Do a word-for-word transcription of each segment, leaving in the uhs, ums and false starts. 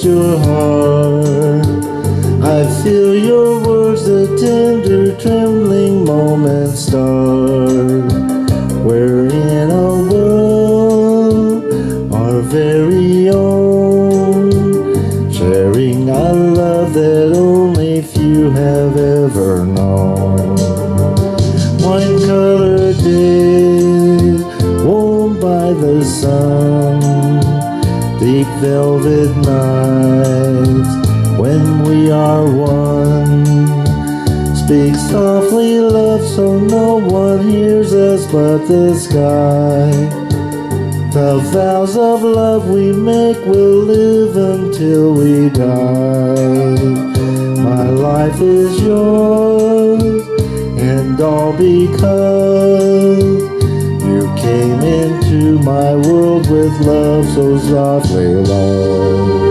against your heart. I feel your words, the tender trembling moments start. We're in a world, our very own, sharing a love that only few have ever known. Wine-colored days, warmed by the sun, deep velvet nights when we are one. Speak softly, love, so no one hears us but the sky. The vows of love we make will live until we die. My life is yours, and all because you came into my world with love so softly low.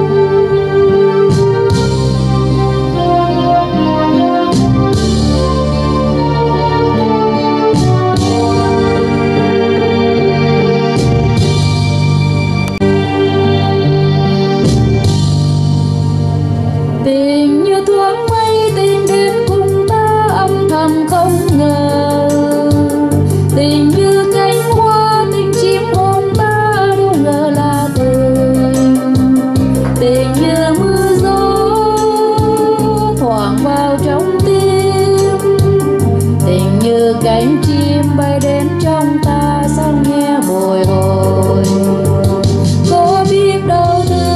Tình như thoáng mây tìm đến cùng ta âm thầm không ngờ. Tình như cánh hoa tình chim hôn ta đâu ngờ là tình. Tình như mưa gió thoảng vào trong tim. Tình như cánh chim bay đến trong ta sao nghe bồi hồi. Có biết đâu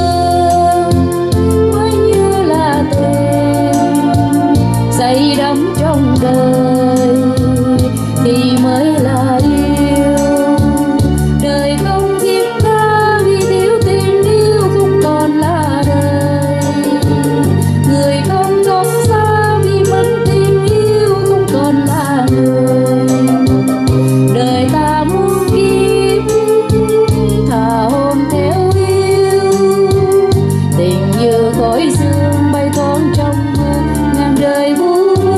say đắm trong đời thì mới là yêu. Đời không thiết tha vì thiếu tình yêu không còn là đời. Người không trốn xa vì mất tình yêu không còn là người. Đời ta muôn kiếp thả hồn theo yêu. Tình như khói sương bay thoáng trong mơ ngàn đời vu.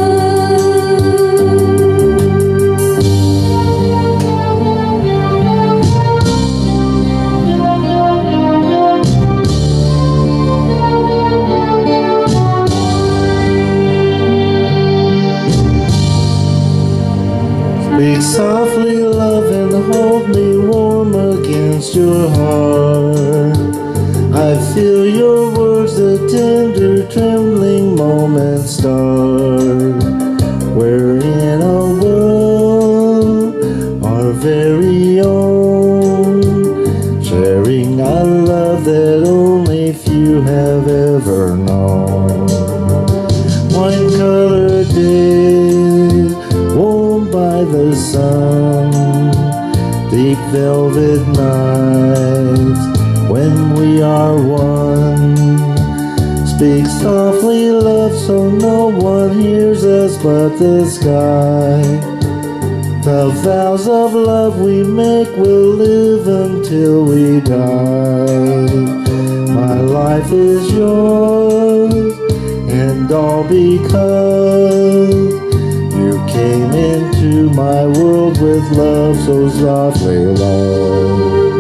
Speak softly, love, and hold me warm against your heart. I feel your words, the tender trembling moments start. We're in a world, our very own, sharing a love that only few have ever known. Wine-colored days, warmed by the sun, deep velvet nights when we are one. Speak softly, love, so no one hears us but the sky. The vows of love we make will live until we die. My life is yours, and all because you came into my world with love so softly low.